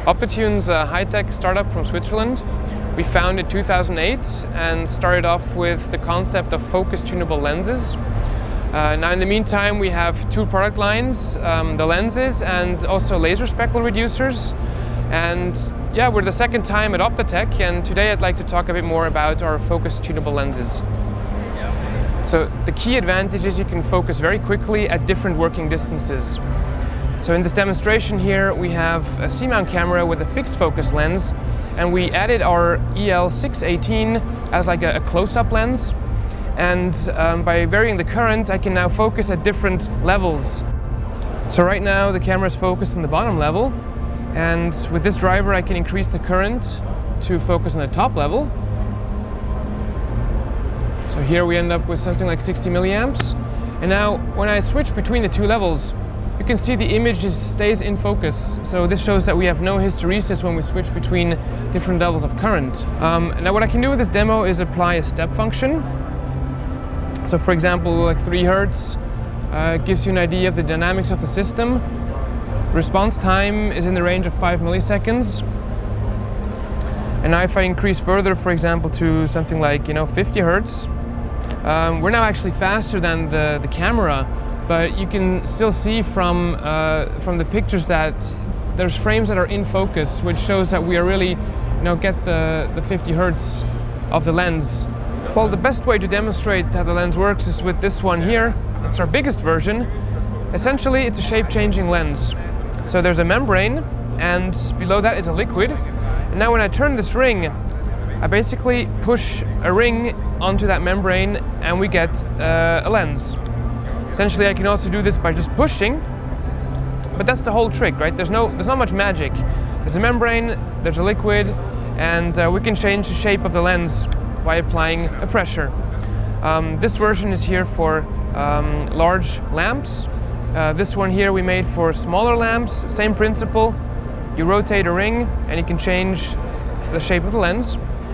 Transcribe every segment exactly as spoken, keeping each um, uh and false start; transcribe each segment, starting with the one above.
Optotune's a high-tech startup from Switzerland. We founded in two thousand eight and started off with the concept of focus tunable lenses. Uh, now in the meantime we have two product lines, um, the lenses and also laser speckle reducers. And yeah, we're the second time at Optotec, and today I'd like to talk a bit more about our focus tunable lenses. So the key advantage is you can focus very quickly at different working distances. So in this demonstration here we have a C-mount camera with a fixed focus lens, and we added our E L six eighteen as like a, a close-up lens. And um, by varying the current I can now focus at different levels. So right now the camera is focused on the bottom level, and with this driver I can increase the current to focus on the top level. So here we end up with something like sixty milliamps. And now when I switch between the two levels, you can see the image just stays in focus. So this shows that we have no hysteresis when we switch between different levels of current. Um, now what I can do with this demo is apply a step function. So for example, like three hertz uh, gives you an idea of the dynamics of the system. Response time is in the range of five milliseconds. And now if I increase further, for example, to something like, you know, fifty hertz, um, we're now actually faster than the, the camera. But you can still see from, uh, from the pictures that there's frames that are in focus, which shows that we are really, you know, get the, the fifty hertz of the lens. Well, the best way to demonstrate how the lens works is with this one here. It's our biggest version. Essentially, it's a shape-changing lens. So there's a membrane, and below that is a liquid. And now when I turn this ring, I basically push a ring onto that membrane, and we get uh, a lens. Essentially, I can also do this by just pushing, but that's the whole trick, right? There's no, there's not much magic. There's a membrane, there's a liquid, and uh, we can change the shape of the lens by applying a pressure. Um, this version is here for um, large lamps. Uh, this one here we made for smaller lamps, same principle. You rotate a ring and you can change the shape of the lens.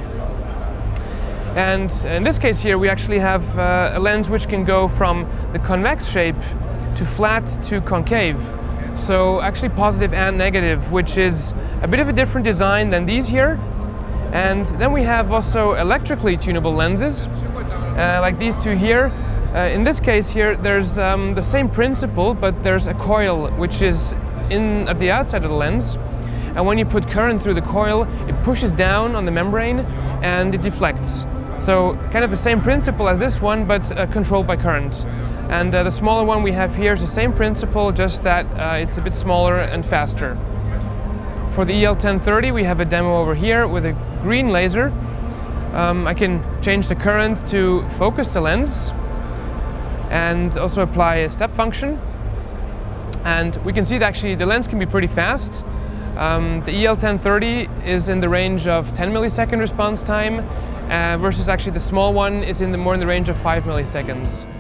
And in this case here we actually have uh, a lens which can go from the convex shape to flat to concave. So actually positive and negative, which is a bit of a different design than these here. And then we have also electrically tunable lenses, uh, like these two here. Uh, in this case here there's um, the same principle, but there's a coil which is in at the outside of the lens. And when you put current through the coil, it pushes down on the membrane and it deflects. So kind of the same principle as this one, but uh, controlled by current. And uh, the smaller one we have here is the same principle, just that uh, it's a bit smaller and faster. For the E L ten thirty we have a demo over here with a green laser. Um, I can change the current to focus the lens and also apply a step function. And we can see that actually the lens can be pretty fast. Um, the E L ten thirty is in the range of ten millisecond response time, uh, versus actually the small one is in the more in the range of five milliseconds.